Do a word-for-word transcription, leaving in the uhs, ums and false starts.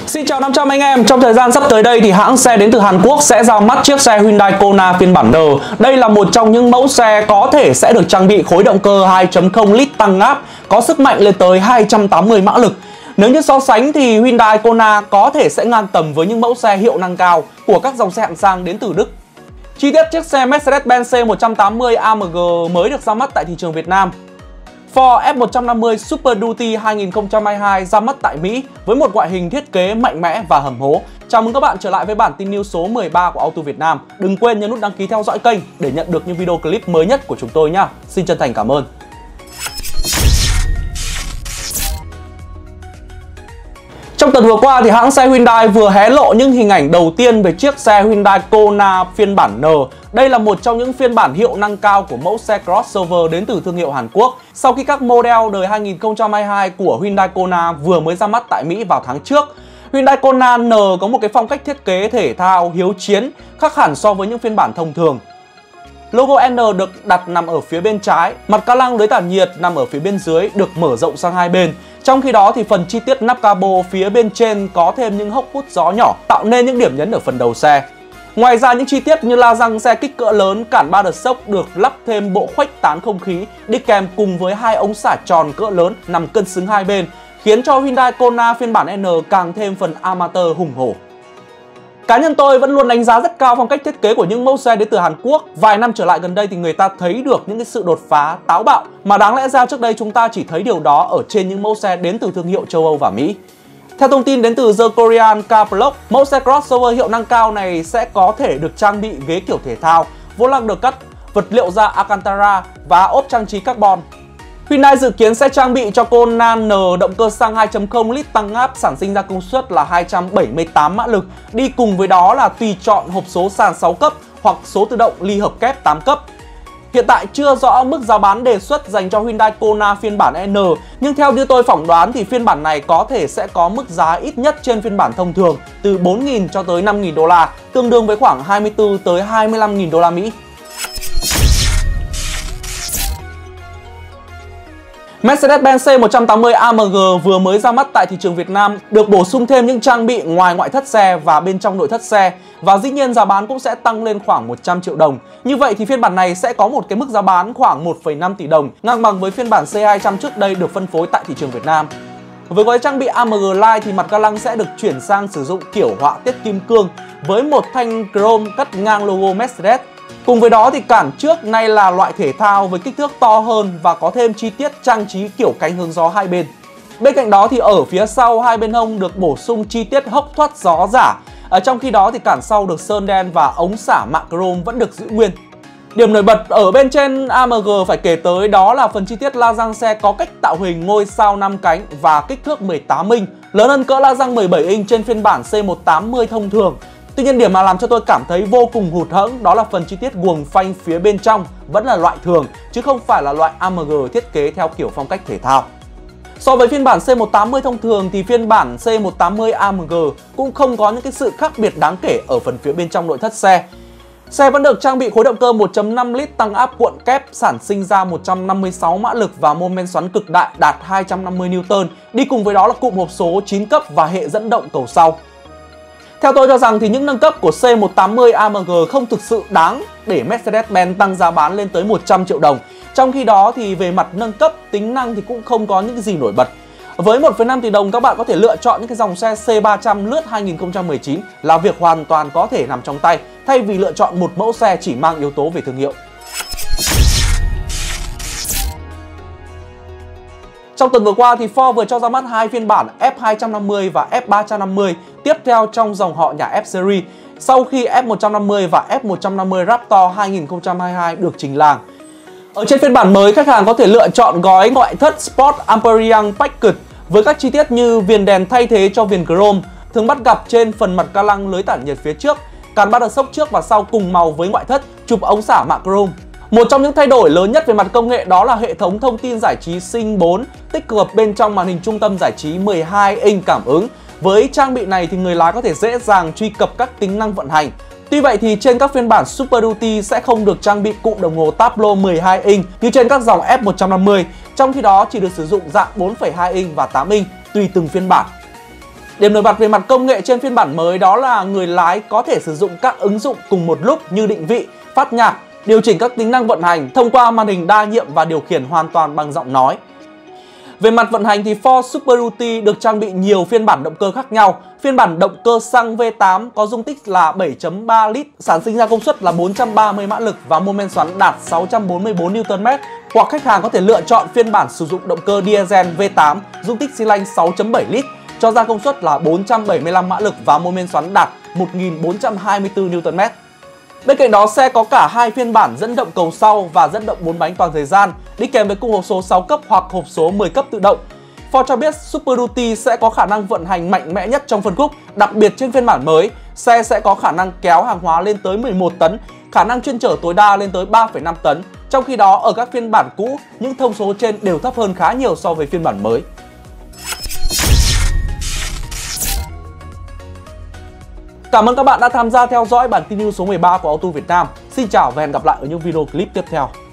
Xin chào năm trăm anh em, trong thời gian sắp tới đây thì hãng xe đến từ Hàn Quốc sẽ ra mắt chiếc xe Hyundai Kona phiên bản N. Đây là một trong những mẫu xe có thể sẽ được trang bị khối động cơ hai chấm không lít tăng áp, có sức mạnh lên tới hai trăm tám mươi mã lực. Nếu như so sánh thì Hyundai Kona có thể sẽ ngang tầm với những mẫu xe hiệu năng cao của các dòng xe hạng sang đến từ Đức. Chi tiết chiếc xe Mercedes-Benz C một trăm tám mươi a em giê mới được ra mắt tại thị trường Việt Nam. Ford F một trăm năm mươi Super Duty hai nghìn không trăm hai mươi hai ra mắt tại Mỹ với một ngoại hình thiết kế mạnh mẽ và hầm hố. Chào mừng các bạn trở lại với bản tin news số mười ba của Auto Việt Nam. Đừng quên nhấn nút đăng ký theo dõi kênh để nhận được những video clip mới nhất của chúng tôi nhé. Xin chân thành cảm ơn. Trong tuần vừa qua thì hãng xe Hyundai vừa hé lộ những hình ảnh đầu tiên về chiếc xe Hyundai Kona phiên bản N. Đây là một trong những phiên bản hiệu năng cao của mẫu xe crossover đến từ thương hiệu Hàn Quốc. Sau khi các model đời hai nghìn không trăm hai mươi hai của Hyundai Kona vừa mới ra mắt tại Mỹ vào tháng trước, Hyundai Kona N có một cái phong cách thiết kế thể thao hiếu chiến khác hẳn so với những phiên bản thông thường. Logo N được đặt nằm ở phía bên trái, mặt ca lăng lưới tản nhiệt nằm ở phía bên dưới được mở rộng sang hai bên. Trong khi đó thì phần chi tiết nắp capo phía bên trên có thêm những hốc hút gió nhỏ tạo nên những điểm nhấn ở phần đầu xe. Ngoài ra những chi tiết như la răng xe kích cỡ lớn, cản ba đợt sốc được lắp thêm bộ khuếch tán không khí đi kèm cùng với hai ống xả tròn cỡ lớn nằm cân xứng hai bên, khiến cho Hyundai Kona phiên bản N càng thêm phần amateur hùng hổ. Cá nhân tôi vẫn luôn đánh giá rất cao phong cách thiết kế của những mẫu xe đến từ Hàn Quốc. Vài năm trở lại gần đây thì người ta thấy được những cái sự đột phá, táo bạo mà đáng lẽ ra trước đây chúng ta chỉ thấy điều đó ở trên những mẫu xe đến từ thương hiệu châu Âu và Mỹ. Theo thông tin đến từ The Korean Car Blog, mẫu xe crossover hiệu năng cao này sẽ có thể được trang bị ghế kiểu thể thao, vô lăng được cắt vật liệu da Alcantara và ốp trang trí carbon. Hyundai dự kiến sẽ trang bị cho Kona N động cơ xăng hai chấm không lít tăng áp sản sinh ra công suất là hai trăm bảy mươi tám mã lực, đi cùng với đó là tùy chọn hộp số sàn sáu cấp hoặc số tự động ly hợp kép tám cấp. Hiện tại chưa rõ mức giá bán đề xuất dành cho Hyundai Kona phiên bản N, nhưng theo như tôi phỏng đoán thì phiên bản này có thể sẽ có mức giá ít nhất trên phiên bản thông thường từ bốn nghìn cho tới năm nghìn đô la, tương đương với khoảng hai mươi tư tới hai mươi lăm nghìn đô la Mỹ. Mercedes-Benz C một trăm tám mươi a em giê vừa mới ra mắt tại thị trường Việt Nam, được bổ sung thêm những trang bị ngoài ngoại thất xe và bên trong nội thất xe, và dĩ nhiên giá bán cũng sẽ tăng lên khoảng một trăm triệu đồng. Như vậy thì phiên bản này sẽ có một cái mức giá bán khoảng một phẩy năm tỷ đồng, ngang bằng với phiên bản C hai trăm trước đây được phân phối tại thị trường Việt Nam. Với gói trang bị a em giê Line thì mặt ca lăng sẽ được chuyển sang sử dụng kiểu họa tiết kim cương với một thanh chrome cắt ngang logo Mercedes. Cùng với đó thì cản trước nay là loại thể thao với kích thước to hơn và có thêm chi tiết trang trí kiểu cánh hướng gió hai bên. Bên cạnh đó thì ở phía sau hai bên hông được bổ sung chi tiết hốc thoát gió giả. Ở trong khi đó thì cản sau được sơn đen và ống xả mạ chrome vẫn được giữ nguyên. Điểm nổi bật ở bên trên a em giê phải kể tới đó là phần chi tiết la răng xe có cách tạo hình ngôi sao năm cánh và kích thước mười tám inch, lớn hơn cỡ la răng mười bảy inch trên phiên bản C một tám mươi thông thường. Tuy nhiên điểm mà làm cho tôi cảm thấy vô cùng hụt hẫng đó là phần chi tiết guồng phanh phía bên trong vẫn là loại thường chứ không phải là loại a em giê thiết kế theo kiểu phong cách thể thao. So với phiên bản C một tám mươi thông thường thì phiên bản C một tám mươi a em giê cũng không có những cái sự khác biệt đáng kể ở phần phía bên trong nội thất xe. Xe vẫn được trang bị khối động cơ một chấm năm lít tăng áp cuộn kép sản sinh ra một trăm năm mươi sáu mã lực và mô men xoắn cực đại đạt hai trăm năm mươi Newton, đi cùng với đó là cụm hộp số chín cấp và hệ dẫn động cầu sau. Theo tôi cho rằng thì những nâng cấp của C một tám mươi a em giê không thực sự đáng để Mercedes-Benz tăng giá bán lên tới một trăm triệu đồng. Trong khi đó thì về mặt nâng cấp, tính năng thì cũng không có những gì nổi bật. Với một phẩy năm tỷ đồng các bạn có thể lựa chọn những cái dòng xe C ba trăm lướt hai nghìn không trăm mười chín là việc hoàn toàn có thể nằm trong tay, thay vì lựa chọn một mẫu xe chỉ mang yếu tố về thương hiệu. Trong tuần vừa qua thì Ford vừa cho ra mắt hai phiên bản F hai trăm năm mươi và F ba trăm năm mươi tiếp theo trong dòng họ nhà F-Series sau khi F một trăm năm mươi và F một trăm năm mươi Raptor hai nghìn không trăm hai mươi hai được trình làng. Ở trên phiên bản mới, khách hàng có thể lựa chọn gói ngoại thất Sport Empyrean Package với các chi tiết như viền đèn thay thế cho viền chrome, thường bắt gặp trên phần mặt ca lăng lưới tản nhiệt phía trước, cản ba đợt sốc trước và sau cùng màu với ngoại thất, chụp ống xả mạ chrome. Một trong những thay đổi lớn nhất về mặt công nghệ đó là hệ thống thông tin giải trí Sync bốn tích hợp bên trong màn hình trung tâm giải trí mười hai inch cảm ứng. Với trang bị này thì người lái có thể dễ dàng truy cập các tính năng vận hành. Tuy vậy thì trên các phiên bản Super Duty sẽ không được trang bị cụm đồng hồ Tableau mười hai inch như trên các dòng F một trăm năm mươi, trong khi đó chỉ được sử dụng dạng bốn phẩy hai inch và tám inch tùy từng phiên bản. Điểm nổi bật về mặt công nghệ trên phiên bản mới đó là người lái có thể sử dụng các ứng dụng cùng một lúc như định vị, phát nhạc, điều chỉnh các tính năng vận hành thông qua màn hình đa nhiệm và điều khiển hoàn toàn bằng giọng nói. Về mặt vận hành thì Ford Super Duty được trang bị nhiều phiên bản động cơ khác nhau. Phiên bản động cơ xăng V tám có dung tích là bảy phẩy ba lít, sản sinh ra công suất là bốn trăm ba mươi mã lực và mô men xoắn đạt sáu trăm bốn mươi tư niu tơn mét. Hoặc khách hàng có thể lựa chọn phiên bản sử dụng động cơ diesel V tám, dung tích xi lanh sáu phẩy bảy lít, cho ra công suất là bốn trăm bảy mươi lăm mã lực và mô men xoắn đạt một nghìn bốn trăm hai mươi tư niu tơn mét. Bên cạnh đó, xe có cả hai phiên bản dẫn động cầu sau và dẫn động bốn bánh toàn thời gian, đi kèm với cung hộp số sáu cấp hoặc hộp số mười cấp tự động. Ford cho biết Super Duty sẽ có khả năng vận hành mạnh mẽ nhất trong phân khúc, đặc biệt trên phiên bản mới, xe sẽ có khả năng kéo hàng hóa lên tới mười một tấn, khả năng chuyên chở tối đa lên tới ba phẩy năm tấn. Trong khi đó, ở các phiên bản cũ, những thông số trên đều thấp hơn khá nhiều so với phiên bản mới. Cảm ơn các bạn đã tham gia theo dõi bản tin news số mười ba của Auto Việt Nam. Xin chào và hẹn gặp lại ở những video clip tiếp theo.